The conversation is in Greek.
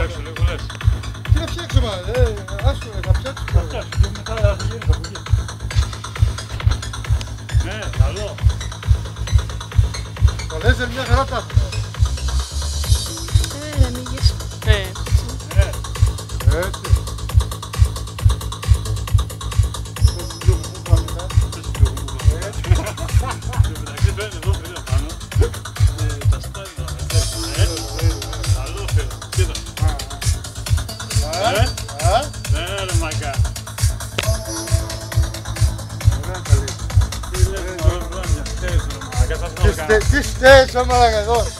φτιάξω λίγο λες. Τι να φτιάξω μάλλον, άσου, θα φτιάξω. Θα φτιάξω και μετά θα γυρίσω από εκεί. Ναι, καλό. Το λέζερ μια χαρά τα έχουμε. Ανοίγεις. Έτσι. Εδώ πέρα πάνω, τα στάλει να καλό φίλο, κοίτα. Ναι ρε μαγκά. Τι λες μωρό μπράμια, φταίεις ρε μαγκά. Τι φταίεις ρε μαλάκα εδώ.